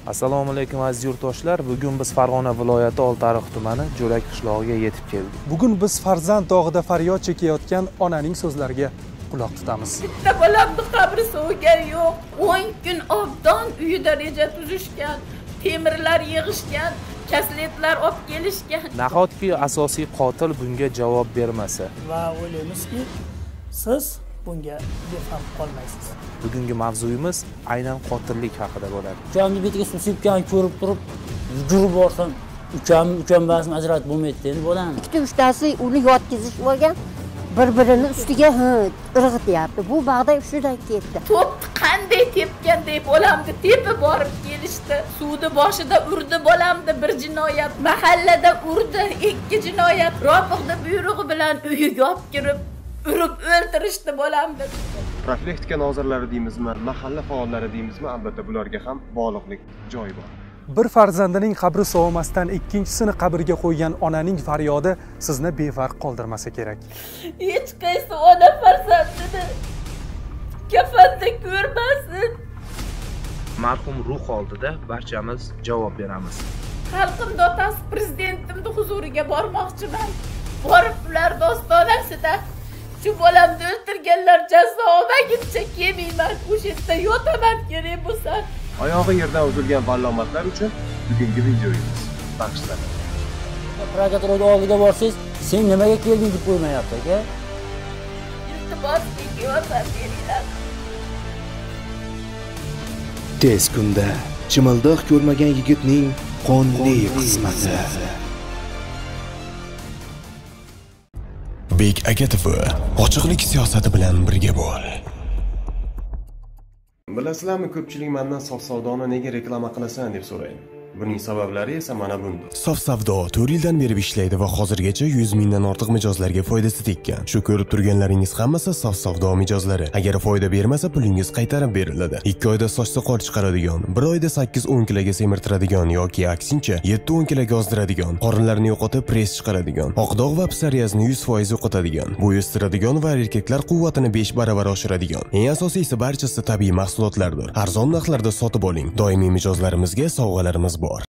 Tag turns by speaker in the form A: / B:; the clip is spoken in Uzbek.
A: Assalomu alaykum aziz yurtdoshlar. Bugun biz Farg'ona viloyati Oltiariq tumani Jo'rak qishlog'iga yetib keldik.
B: Bugun biz farzand dog'ida faryod chekayotgan onaning so'zlariga quloq tutamiz.
C: Bitta bolamni qabri suvgani yo'q. 10 kun obdon uyida reja tuzishgan, temirlar yig'ishgan, kasletlar olib kelishgan.
A: Nahotki asosiy qotil bunga javob bermasa
D: Va o'ylaymizki, siz bunga befarq qolmaysiz.
A: Bugungi mavzuyimiz aynan qotillik haqida bo'ladi.
E: Ukamni betiga suv sepgan ko'rib turib, yugurib borsam, ukam ajratib bo'lmaydi endi bo'ladi.
F: Uchtasi uni yotkizib olgan, bir-birini ustiga irg'ityapti. Bu bag'da shunday ketdi.
C: To'pni qanday tepgandek bolamni tepib borib kelishdi. Suvni boshida urdi bolamni bir jinoyat, mahallada urdi 2 jinoyat. Robiqni buyrug'i bilan uyiga olib kirib urib o'ldirishdi bolamni.
G: Profilaktika nozirlari deymizmi, mahalla faollari deymizmi, albatta bularga ham bog'liqlik joyi bor.
B: Bir farzandining qabri sovimasdan ikkinchisini qabrga qo'ygan onaning faryodi sizni befarq qoldirmasa kerak.
C: Hech qaysi ona farzandini kafanda ko'rmasin.
A: Marhum ruh oldida barchamiz javob beramiz.
C: Xalqim dotasi prezidentimning huzuriga bormoqchiman. Borib ular dostonasida shu bolamni o'ldirganlar jazo olmaguncha kelmayman. O'sha yerda yotaman kerak bo'lsa.
G: Oyog'i yerdan uzilgan vallomatlar uchun bugungi videomiz bag'ishlanadi.
E: Prokuratura oldiga borsangiz, sen nimaga kelding deb qo'ymayapti aka.
C: Iltimos yordam beringlar.
H: Tez kunda chimildiq ko'rmagan yigitning qonli qismati.
I: Bek aka TV ochiqlik siyosati bilan birga bo'l.
G: Bilasizlarmi, ko'pchilik mendan sof savdoni nega reklama qilasan deb so'raydi. Buning sabablari esa mana bunda.
I: Sof savdo 4 yildan beri ishlaydi va hozirgacha 100 mingdan ortiq mijozlarga foydasi tekkan. Shu ko'rib turganlaringiz hammasi sof savdo mijozlari. Agar foyda bermasa, pulingiz qaytarib beriladi. 2 oyda soch soqol chiqaradigan, 1 oyda 8-10 kiloga semirtiradigan yoki aksincha 7-10 kiloga ozdiradigan, qorinlarni yo'qotib press chiqaradigan, oqdog' va psoriazni 100% yo'qotadigan, bo'y o'stiradigan va erkaklar quvvatini 5 baravar oshiradigan. Eng asosiysi barchasi tabiiy mahsulotlardir. Arzon narxlarda sotib oling. Doimiy mijozlarimizga sovg'alarimiz bor.